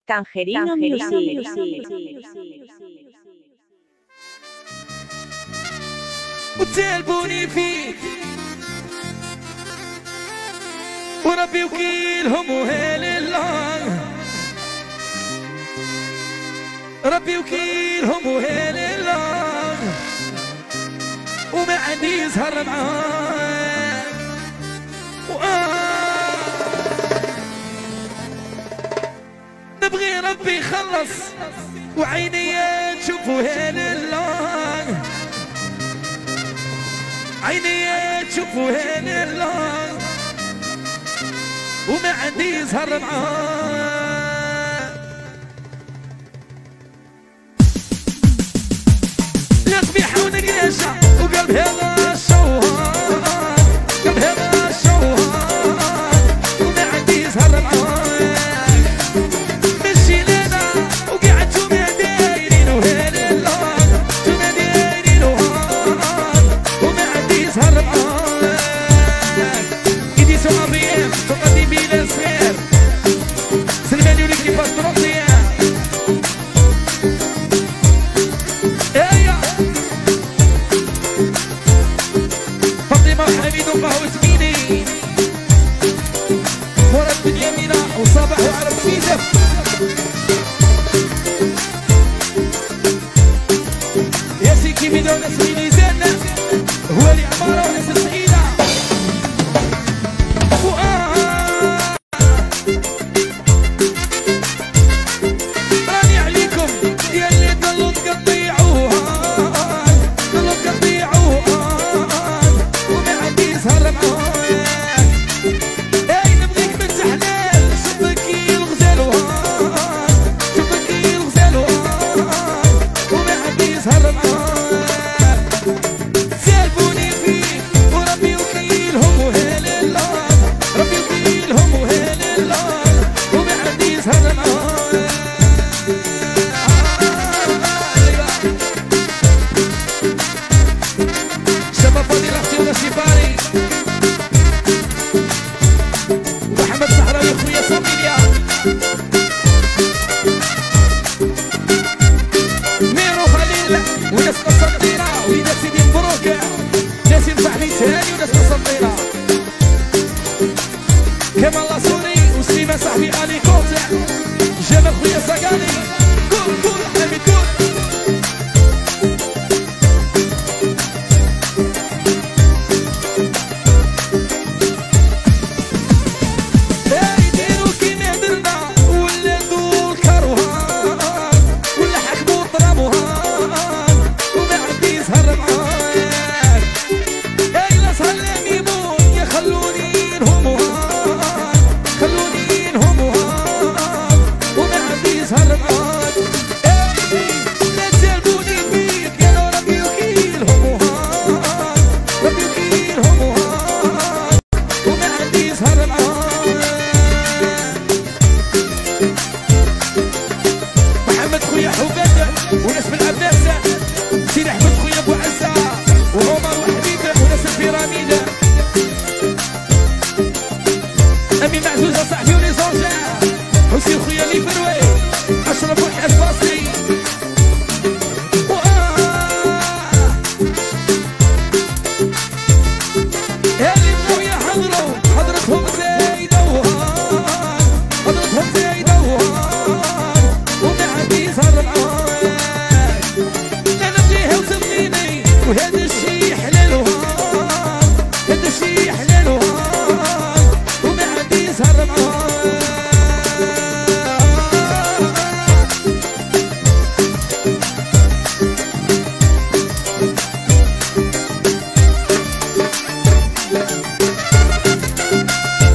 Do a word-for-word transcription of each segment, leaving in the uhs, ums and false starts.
Tangerino Music. وتالبوني فيك وربي وكيلهم وهيل الله، ربي وكيلهم وهيل الله، وما عندي يسهر معاه نبغي ربي يخلص وعيني تشوف وهيل الله، عيني تشوف وهيل الله، وما عندي يسهر معاه. القبيح ونقيشة وقلب هذا الشوهان، قلب هذا الشوهان، وما عندي يسهر معاه. مشي لنا وقعدتو ما دايرين وهيل الله، توما دايرين وهان، وما عندي يسهر معاه. إيدي سوابيام تقضي بلا صغير، سلماني وليكي باستروطيا ايا فاطمة وحميد وقهوة تميني ورا الدنيا مينا وصباح وعرب سيدة. يا سيكي ميدا وناس ميزان هو اللي عمارة وناس السعيدة. راني عليكم يا اللي ضلوا تقطيعوها، ضلوا تقطيعوها، وما عندي يسهر معاك. اي نبغيك بنت حلال، شوفك الغزال وهان، شوفك الغزال وهان، وما عندي يسهر معاك. سالبوني فيك وربي وكيلهم وهيل الله، ربي وكيلهم وهيل الله، وما عندي يسهر معاك. شباب فاضي اختي وناسي باري محمد صحراوي خويا صاميليا ميرو خليل وناس قسنطينة وناس سيدي مبروك، ناس صاحبي تهاني وناس قسنطينة، كمال لاسوري وسليمان صاحبي علي كوتع، جمال خويا ساقاني كول كول حبيبي كول.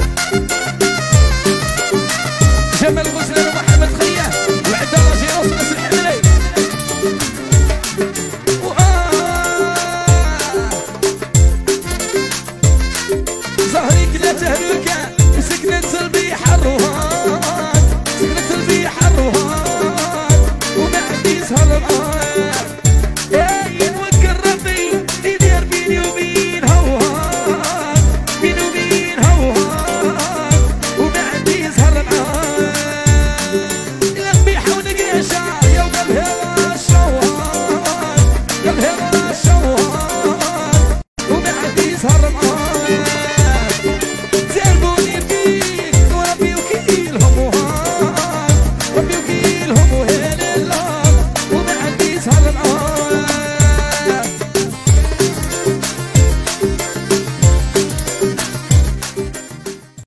جمال مسلم ومحمد خياه وعبد الله جيروس.